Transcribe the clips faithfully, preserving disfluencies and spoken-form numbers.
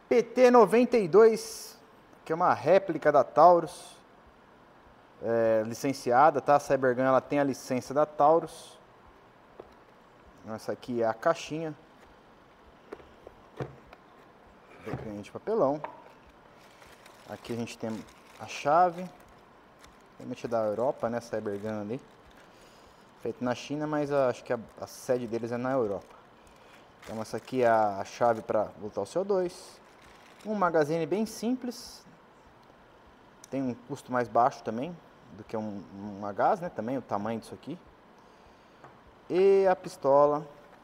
P T noventa e dois, que é uma réplica da Taurus, é, licenciada, tá? A Cybergun ela tem a licença da Taurus. Essa aqui é a caixinha. Decanho de papelão. Aqui a gente tem a chave. Realmente da Europa, né? Cybergun ali. Feito na China, mas a, acho que a, a sede deles é na Europa. Então essa aqui é a, a chave para voltar o C O dois. Um magazine bem simples. Tem um custo mais baixo também do que um, um a gás, né? Também o tamanho disso aqui. E a pistola.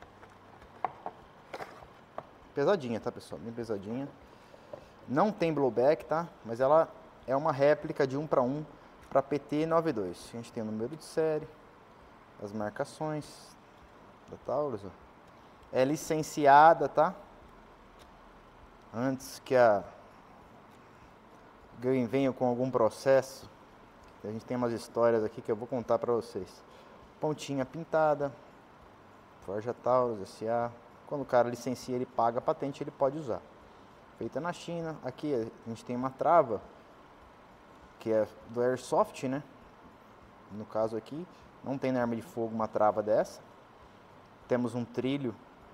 Pesadinha, tá, pessoal? Bem pesadinha. Não tem blowback, tá? Mas ela é uma réplica de um para um para P T noventa e dois. A gente tem o número de série, as marcações da Taurus, ó. É licenciada, tá? Antes que a Gun venha com algum processo, a gente tem umas histórias aqui que eu vou contar para vocês. Pontinha pintada, Forja Taurus, S A. Quando o cara licencia, ele paga a patente, ele pode usar. Feita na China. Aqui a gente tem uma trava, que é do Airsoft, né? No caso aqui, não tem na arma de fogo uma trava dessa. Temos um trilho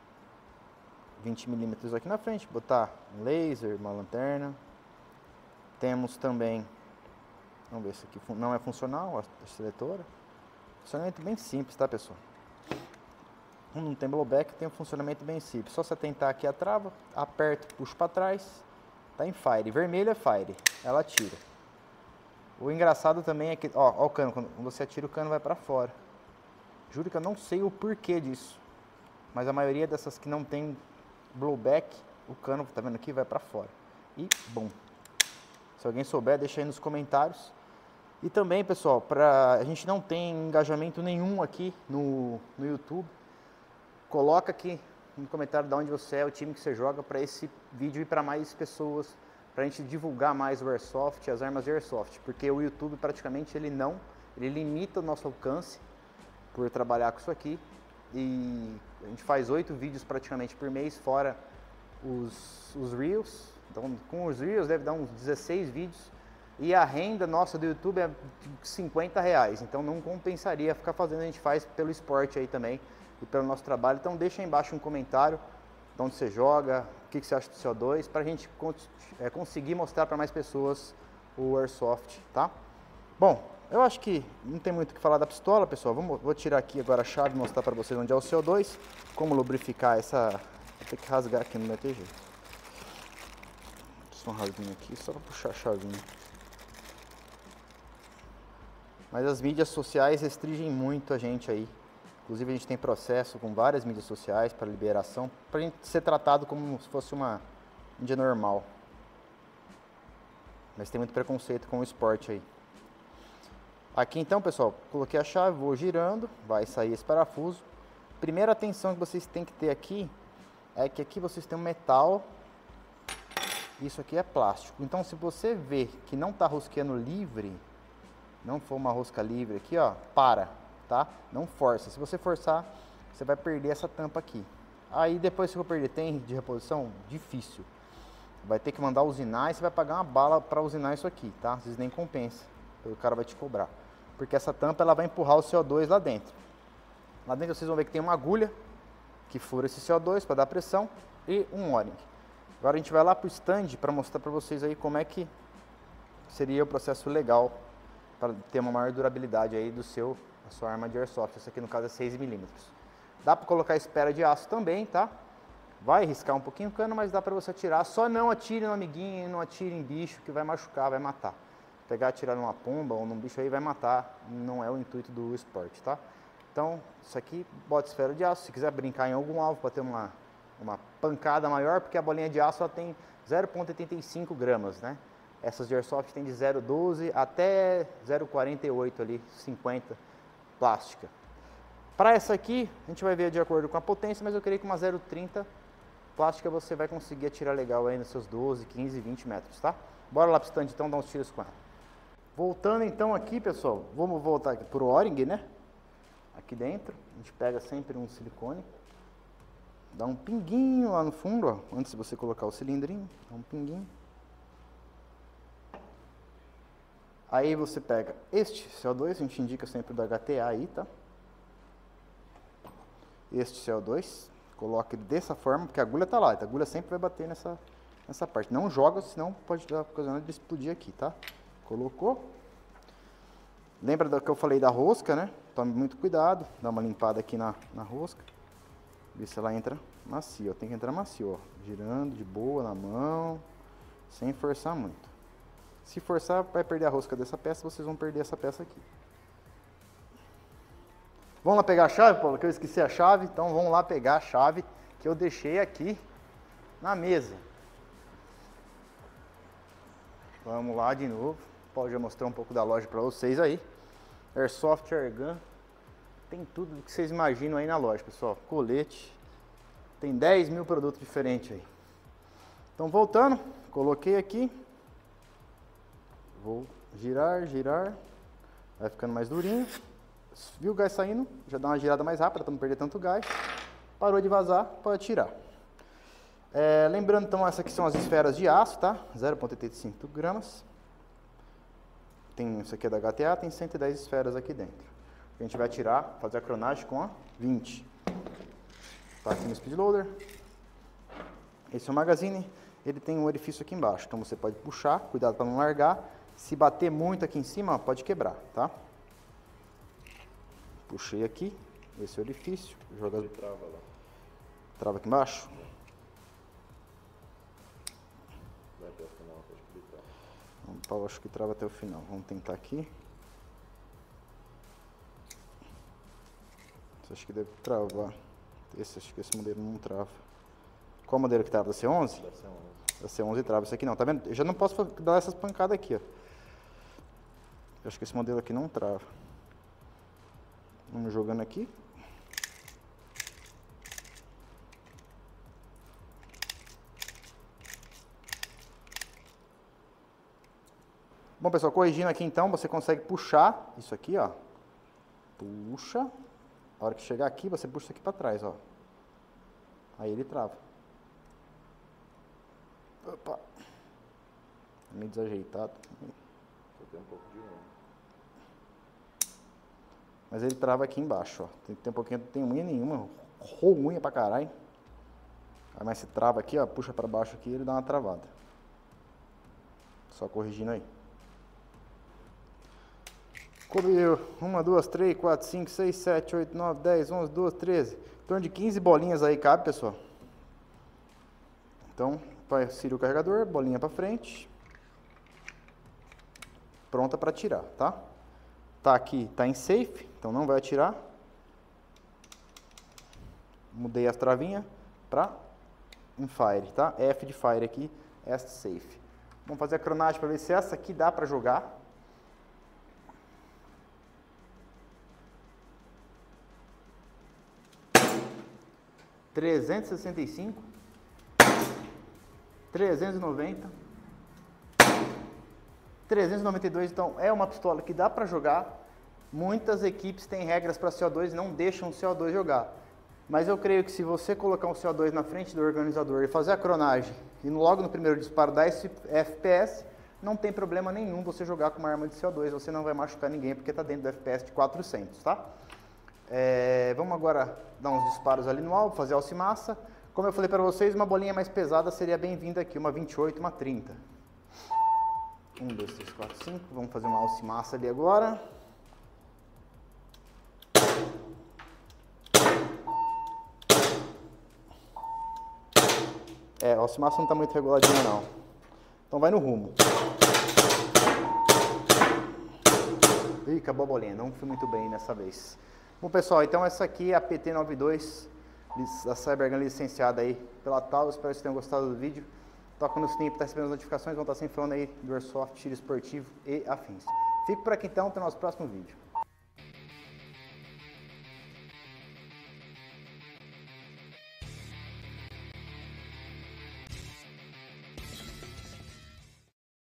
vinte milímetros aqui na frente, botar um laser, uma lanterna. Temos também, vamos ver se aqui não é funcional, a seletora. Funcionamento bem simples, tá, pessoal? Não tem blowback, tem um funcionamento bem simples. Só você tentar aqui a trava, aperta, puxa para trás, tá em fire. Vermelho é fire, ela atira. O engraçado também é que, ó, ó o cano, quando você atira o cano vai para fora. Juro que eu não sei o porquê disso, mas a maioria dessas que não tem blowback, o cano, tá vendo aqui, vai para fora. E, bom. Se alguém souber, deixa aí nos comentários. E também, pessoal, pra, a gente não tem engajamento nenhum aqui no, no YouTube. Coloca aqui no comentário de onde você é, o time que você joga, para esse vídeo ir para mais pessoas, para a gente divulgar mais o Airsoft, as armas de Airsoft, porque o YouTube praticamente ele não, ele limita o nosso alcance por trabalhar com isso aqui, e a gente faz oito vídeos praticamente por mês, fora os, os Reels, então com os Reels deve dar uns dezesseis vídeos, e a renda nossa do YouTube é cinquenta reais, então não compensaria ficar fazendo, a gente faz pelo esporte aí também, e pelo nosso trabalho. Então deixa aí embaixo um comentário de onde você joga, o que, que você acha do C O dois, para a gente é, conseguir mostrar para mais pessoas o Airsoft, tá? Bom, eu acho que não tem muito o que falar da pistola, pessoal. Vamos, vou tirar aqui agora a chave e mostrar para vocês onde é o C O dois, como lubrificar essa... Vou ter que rasgar aqui, não vai ter jeito. Só um rasguinho aqui, só para puxar a chavinha. Mas as mídias sociais restringem muito a gente aí. Inclusive a gente tem processo com várias mídias sociais para liberação, para a gente ser tratado como se fosse uma mídia normal. Mas tem muito preconceito com o esporte aí. Aqui então, pessoal, coloquei a chave, vou girando, vai sair esse parafuso. Primeira atenção que vocês têm que ter aqui, é que aqui vocês têm um metal, isso aqui é plástico. Então se você ver que não está rosqueando livre, não for uma rosca livre aqui, ó, para. Tá? Não força. Se você forçar, você vai perder essa tampa aqui. Aí depois que eu perder, tem de reposição? Difícil. Vai ter que mandar usinar e você vai pagar uma bala para usinar isso aqui, tá? Às vezes nem compensa. O cara vai te cobrar. Porque essa tampa ela vai empurrar o C O dois lá dentro. Lá dentro vocês vão ver que tem uma agulha que fura esse C O dois para dar pressão e um O-ring. Agora a gente vai lá pro stand para mostrar para vocês aí como é que seria o processo legal para ter uma maior durabilidade aí do seu a sua arma de Airsoft. Essa aqui no caso é seis milímetros. Dá para colocar espera de aço também, tá? Vai riscar um pouquinho o cano, mas dá para você atirar. Só não atire no amiguinho, não atire em bicho, que vai machucar, vai matar. Pegar e atirar numa pomba ou num bicho aí vai matar, não é o intuito do esporte, tá? Então, isso aqui, bota esfera de aço. Se quiser brincar em algum alvo para ter uma, uma pancada maior, porque a bolinha de aço ela tem zero vírgula oitenta e cinco gramas, né? Essas de Airsoft tem de zero vírgula doze até zero vírgula quarenta e oito ali, cinquenta. Plástica. Para essa aqui, a gente vai ver de acordo com a potência, mas eu creio que uma zero vírgula trinta plástica você vai conseguir atirar legal aí nos seus doze, quinze, vinte metros, tá? Bora lá pro stand então dar uns tiros com ela. Voltando então aqui, pessoal, vamos voltar aqui pro O-ring, né? Aqui dentro, a gente pega sempre um silicone. Dá um pinguinho lá no fundo, ó, antes de você colocar o cilindrinho, dá um pinguinho. Aí você pega este C O dois, a gente indica sempre do H T A aí, tá? Este C O dois, coloca ele dessa forma, porque a agulha tá lá, a agulha sempre vai bater nessa, nessa parte. Não joga, senão pode dar ocasionando de explodir aqui, tá? Colocou. Lembra do que eu falei da rosca, né? Tome muito cuidado, dá uma limpada aqui na, na rosca. Ver se ela entra macia, ó. Tem que entrar macio, ó. Girando de boa na mão, sem forçar muito. Se forçar, vai perder a rosca dessa peça, vocês vão perder essa peça aqui. Vamos lá pegar a chave, Paulo, que eu esqueci a chave. Então vamos lá pegar a chave que eu deixei aqui na mesa. Vamos lá de novo. O Paulo já mostrou um pouco da loja para vocês aí. Airsoft, Airgun. Tem tudo que vocês imaginam aí na loja, pessoal. Colete. Tem dez mil produtos diferentes aí. Então voltando, coloquei aqui. Vou girar, girar. Vai ficando mais durinho. Viu o gás saindo? Já dá uma girada mais rápida para não perder tanto gás. Parou de vazar, pode tirar. É, lembrando então, essas aqui são as esferas de aço, tá? zero vírgula oitenta e cinco gramas. Tem, isso aqui é da H T A, tem cento e dez esferas aqui dentro. A gente vai tirar, fazer a cronagem com a vinte. Tá aqui no speed loader. Esse é o magazine, ele tem um orifício aqui embaixo, então você pode puxar, cuidado para não largar. Se bater muito aqui em cima, pode quebrar, tá? Puxei aqui, esse orifício, joga... Trava lá. Trava aqui embaixo? Vai até o final, pode clicar. Então, acho que trava até o final. Vamos tentar aqui. Acho que deve travar. Esse, acho que esse modelo não trava. Qual modelo que trava? Da C onze? Da C onze. Da C onze trava. Esse aqui não, tá vendo? Eu já não posso dar essas pancadas aqui, ó. Eu acho que esse modelo aqui não trava. Vamos jogando aqui. Bom, pessoal, corrigindo aqui então, você consegue puxar isso aqui, ó. Puxa. A hora que chegar aqui, você puxa isso aqui para trás, ó. Aí ele trava. Opa. Meio desajeitado. Só tem um pouco de unha. Mas ele trava aqui embaixo, ó. Tem, tem um pouquinho, não tem unha nenhuma. Rou unha pra caralho. Aí, mas você trava aqui, ó. Puxa para baixo aqui, ele dá uma travada. Só corrigindo aí. Cobriu uma, duas, três, quatro, cinco, seis, sete, oito, nove, dez, onze, doze, treze. Em torno de quinze bolinhas aí cabe, pessoal. Então, vai inserir o carregador, bolinha para frente. Pronta para tirar, tá? Tá aqui, tá em safe, então não vai atirar. Mudei as travinhas para em fire, tá? F de fire aqui, esta safe. Vamos fazer a cronagem para ver se essa aqui dá para jogar. trezentos e sessenta e cinco, trezentos e noventa, trezentos e noventa e dois, então é uma pistola que dá para jogar. Muitas equipes têm regras para C O dois e não deixam o C O dois jogar. Mas eu creio que se você colocar um C O dois na frente do organizador e fazer a cronagem e logo no primeiro disparo dar esse F P S, não tem problema nenhum você jogar com uma arma de C O dois, você não vai machucar ninguém porque está dentro do F P S de quatrocentos, tá? É, vamos agora dar uns disparos ali no alvo, fazer alcimassa. Como eu falei para vocês, uma bolinha mais pesada seria bem-vinda aqui, uma vinte e oito, uma trinta. um, dois, três, quatro, cinco. Vamos fazer uma alcimassa ali agora. É, a alcimassa não está muito reguladinha não. Então vai no rumo. Ih, acabou a bolinha, não fui muito bem nessa vez. Bom, pessoal, então essa aqui é a P T noventa e dois, da Cybergun licenciada aí pela Tal. Espero que vocês tenham gostado do vídeo. Toca no sininho para estar recebendo as notificações, vão estar sempre falando aí do Airsoft, tiro esportivo e afins. Fico por aqui então, até o nosso próximo vídeo.